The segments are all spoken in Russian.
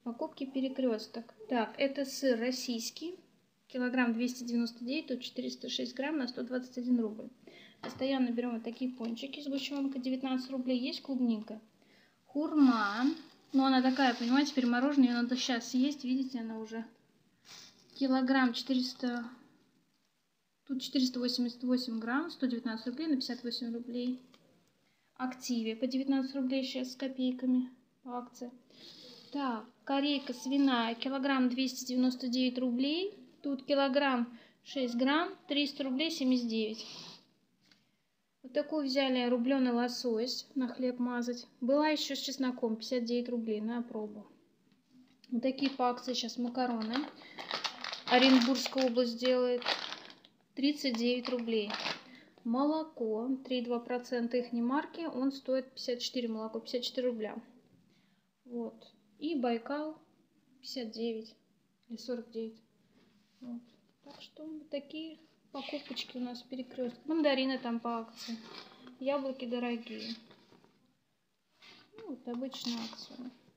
Покупки Перекресток. Так, это сыр российский. Килограмм 299, тут 406 грамм на 121 рубль. Постоянно берем вот такие пончики. Сгущенка 19 рублей. Есть клубника. Хурма. Но она такая, понимаете, перемороженная. Ее надо сейчас съесть. Видите, она уже килограмм 400... Тут 488 грамм, 119 рублей на 58 рублей. Активе по 19 рублей сейчас с копейками по акции. Так, корейка свиная, килограмм 299 рублей. Тут килограмм 6 грамм, 300 рублей 79. Вот такую взяли рубленый лосось на хлеб мазать. Была еще с чесноком, 59 рублей на пробу. Вот такие по акции сейчас макароны. Оренбургская область делает 39 рублей. Молоко 3,2% их марки, он стоит 54, молоко 54 рубля. Вот. И Байкал 59 или 49. Вот. Так что вот такие покупочки у нас в Перекрестке. Мандарины там по акции. Яблоки дорогие. Ну, вот обычная акция.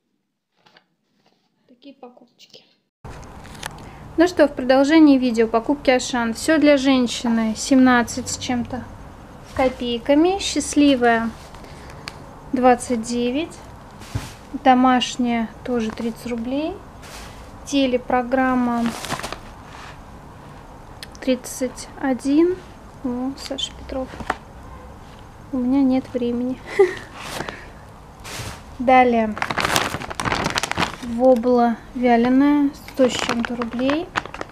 Такие покупочки. Ну что, в продолжении видео покупки Ашан. Все для женщины 17 с чем-то копейками. Счастливая 29. Домашняя тоже 30 рублей. Телепрограмма 31. О, Саша Петров. У меня нет времени. Далее. Вобла вяленая 100 с чем-то рублей.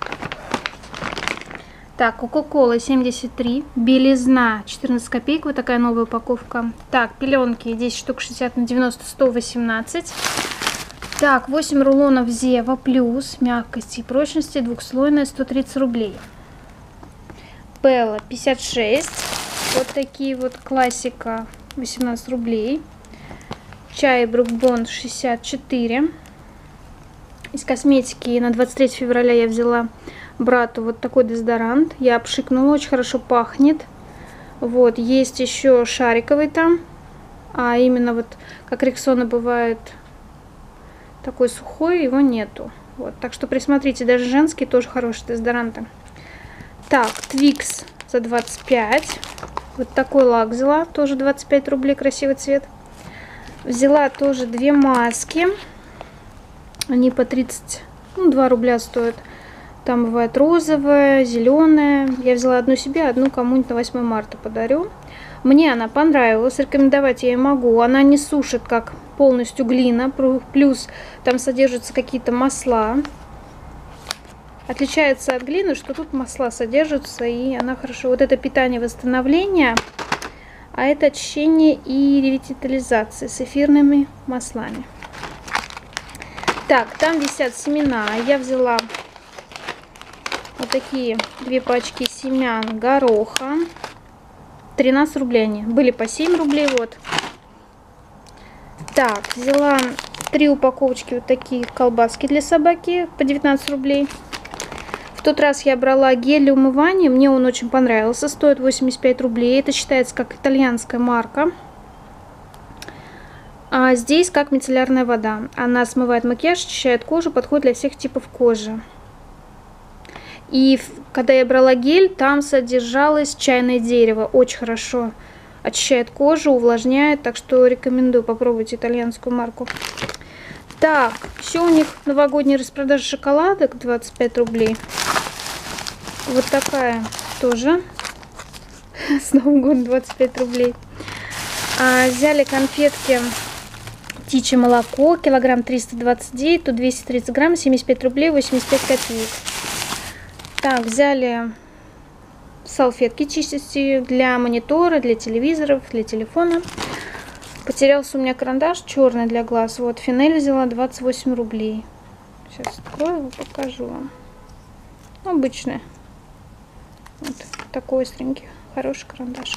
Так, Кока-Кола 73. Белизна 14 копеек. Вот такая новая упаковка. Так, пеленки 10 штук 60 на 90, 118. Так, 8 рулонов Зева плюс мягкости и прочности двухслойная 130 рублей. Белла 56. Вот такие вот классика 18 рублей. Чай Брук Бонд 64. Из косметики на 23 февраля я взяла брату вот такой дезодорант. Я обшикнула, очень хорошо пахнет. Вот, есть еще шариковый там. А именно вот, как Рексона бывает, такой сухой, его нету. Вот, так что присмотрите, даже женские тоже хорошие дезодоранты. Так, Твикс за 25. Вот такой лак взяла, тоже 25 рублей, красивый цвет. Взяла тоже две маски. Они по 30, ну, 2 рубля стоят. Там бывает розовая, зеленая. Я взяла одну себе, одну кому-нибудь на 8 марта подарю. Мне она понравилась, рекомендовать я ей могу. Она не сушит, как полностью глина, плюс там содержатся какие-то масла. Отличается от глины, что тут масла содержатся, и она хорошо. Вот это питание восстановления, а это очищение и ревитализация с эфирными маслами. Так, там висят семена. Я взяла вот такие 2 пачки семян гороха. 13 рублей они. Были по 7 рублей, вот. Так, взяла 3 упаковочки вот такие колбаски для собаки по 19 рублей. В тот раз я брала гель для умывания. Мне он очень понравился. Стоит 85 рублей. Это считается как итальянская марка. А здесь как мицеллярная вода. Она смывает макияж, очищает кожу, подходит для всех типов кожи. И когда я брала гель, там содержалось чайное дерево. Очень хорошо очищает кожу, увлажняет. Так что рекомендую попробовать итальянскую марку. Так, еще у них новогодняя распродажа шоколадок 25 рублей. Вот такая тоже. С Новым годом 25 рублей. Взяли конфетки птичье молоко, килограмм 329, тут 230 грамм, 75 рублей, 85 копеек. Так, взяли салфетки чистящие для монитора, для телевизоров, для телефона. Потерялся у меня карандаш черный для глаз. Вот, Финель взяла 28 рублей. Сейчас открою его, покажу вам. Обычный. Вот такой остренький, хороший карандашик.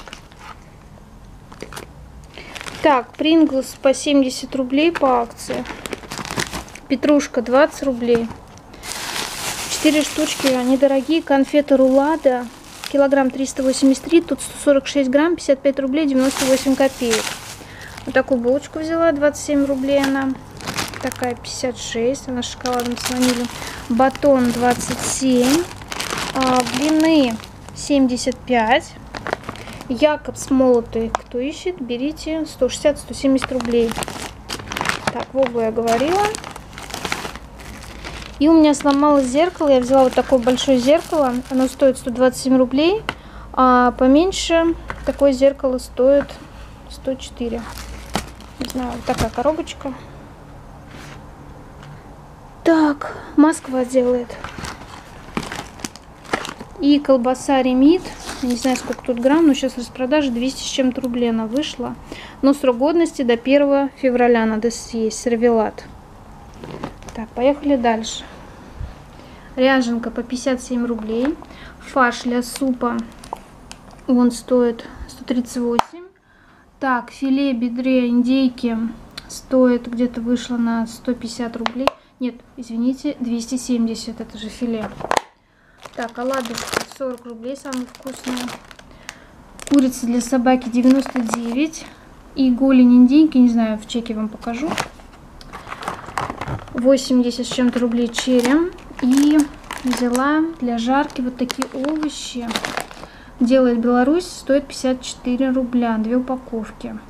Так, Принглс по 70 рублей по акции. Петрушка 20 рублей. 4 штучки, они дорогие. Конфеты Рулада, килограмм 383, тут 146 грамм, 55 рублей 98 копеек. Вот такую булочку взяла, 27 рублей она. Такая 56, она с шоколадом, с ванилью. Батон 27, длины 75. Якобс молотый, кто ищет, берите, 160-170 рублей. Так, Вову я говорила. И у меня сломалось зеркало, я взяла вот такое большое зеркало, оно стоит 127 рублей, а поменьше такое зеркало стоит 104. Не знаю, вот такая коробочка. Так, Москва делает. И колбаса Ремит. Я не знаю, сколько тут грамм, но сейчас распродажа 200 с чем-то рублей она вышла. Но срок годности до 1 февраля надо съесть. Сервелат. Так, поехали дальше. Ряженка по 57 рублей. Фарш для супа. Он стоит 138. Так, филе бедре индейки стоит, где-то вышло на 150 рублей. Нет, извините, 270, это же филе. Так, оладушки 40 рублей, самые вкусные. Курица для собаки 99. И голень индейки, не знаю, в чеке вам покажу. 80 с чем-то рублей черри. И взяла для жарки вот такие овощи. Делает Беларусь, стоит 54 рубля, 2 упаковки.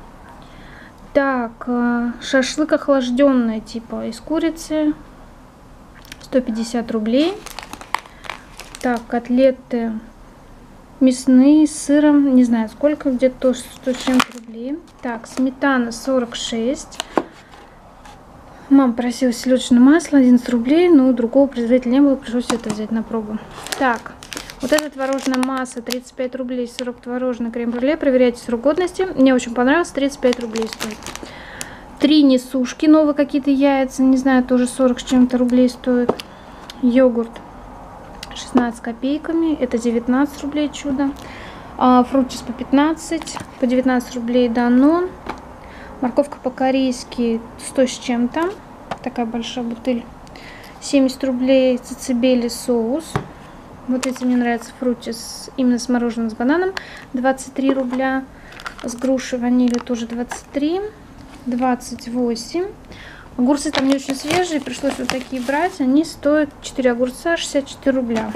Так, шашлык охлажденный, типа из курицы, 150 рублей. Так, котлеты мясные с сыром, не знаю сколько, где-то 100 с чем-то рублей. Так, сметана 46. Мама просила сливочное масло, 11 рублей, но другого производителя не было, пришлось это взять на пробу. Так, вот эта творожная масса 35 рублей, сырок творожный, крем-брюле, проверяйте срок годности. Мне очень понравилось, 35 рублей стоит. 3 несушки, новые какие-то яйца, не знаю, тоже 40 с чем-то рублей стоит. Йогурт 16 копейками, это 19 рублей чудо. Фруктис по 15, по 19 рублей Данон. Морковка по-корейски 100 с чем-то, такая большая бутыль. 70 рублей цицибели соус. Вот эти мне нравятся, фруктис, именно с мороженым с бананом. 23 рубля. С грушей ванилью тоже 23. 28. Огурцы там не очень свежие, пришлось вот такие брать. Они стоят 4 огурца 64 рубля.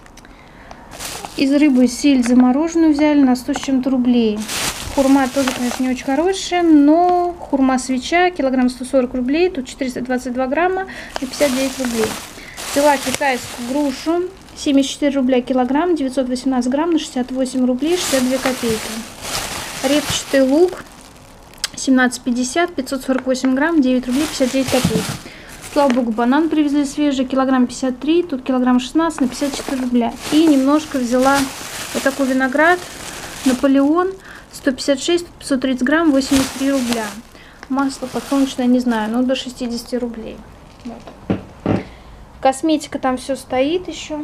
Из рыбы сельдь замороженную взяли на 100 с чем-то рублей. Хурма тоже, конечно, не очень хорошая, но хурма свеча, килограмм 140 рублей, тут 422 грамма и 59 рублей. Взяла китайскую грушу, 74 рубля килограмм, 918 грамм на 68 рублей 62 копейки. Репчатый лук 17,50, 548 грамм, 9 рублей 59 копеек. Слава богу, банан привезли свежий, килограмм 53, тут килограмм 16 на 54 рубля. И немножко взяла вот такой виноград, Наполеон, 156, 530 грамм, 83 рубля. Масло подсолнечное, не знаю, но до 60 рублей. Вот. Косметика там все стоит еще.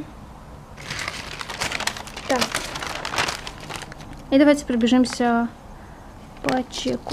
Так. И давайте пробежимся по чеку.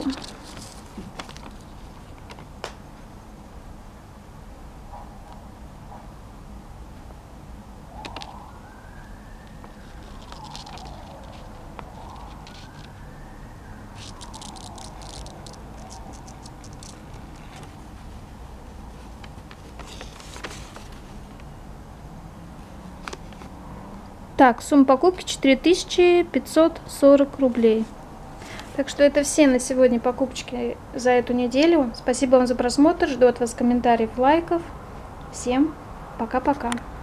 Так, сумма покупки 4540 рублей. Так что это все на сегодня покупочки за эту неделю. Спасибо вам за просмотр. Жду от вас комментариев, лайков. Всем пока-пока.